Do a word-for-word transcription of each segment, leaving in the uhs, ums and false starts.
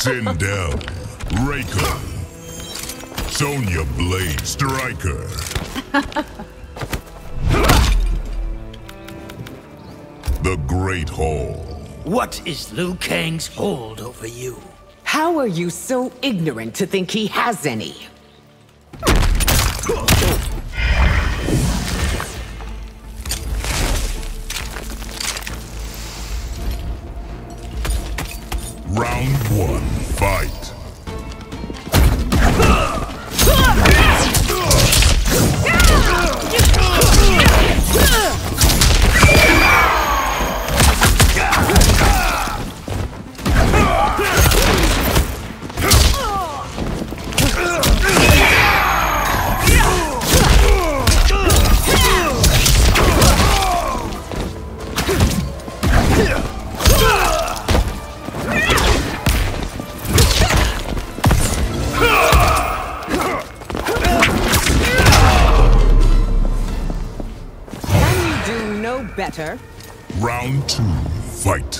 Sindel, Raker, Sonya Blade Striker. The Great Hall. What is Liu Kang's hold over you? How are you so ignorant to think he has any? Round one, fight. Better. Round two, fight.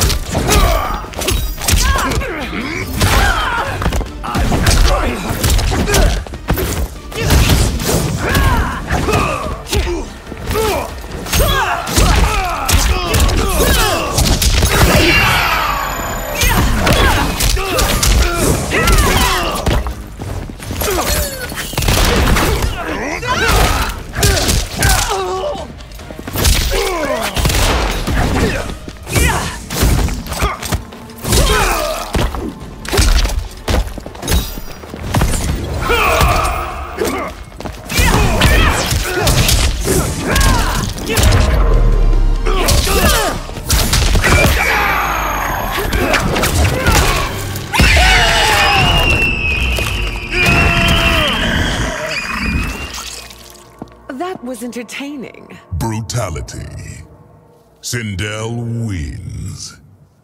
That was entertaining. Brutality. Sindel wins.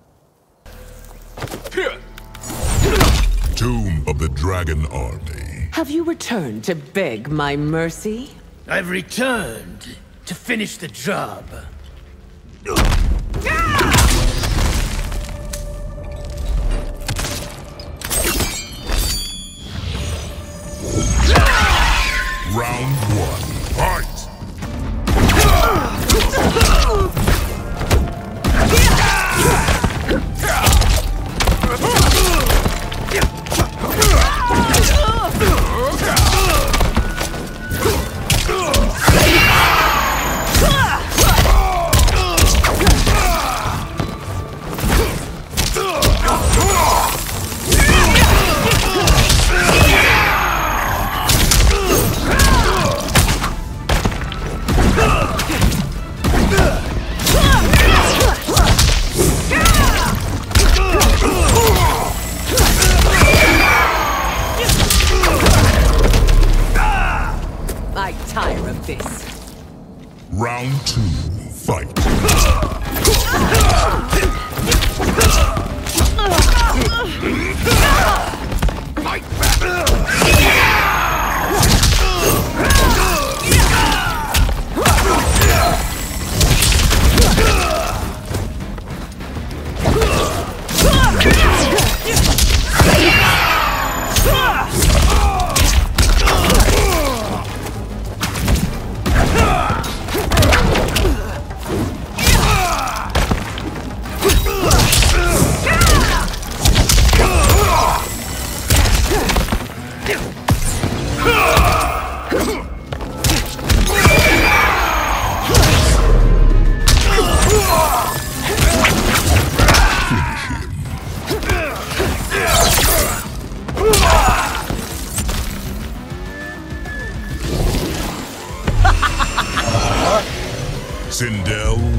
Tomb of the Dragon Army. Have you returned to beg my mercy? I've returned to finish the job. Round one, fight! I tire of this. Round two, fight. Fight back! Sindel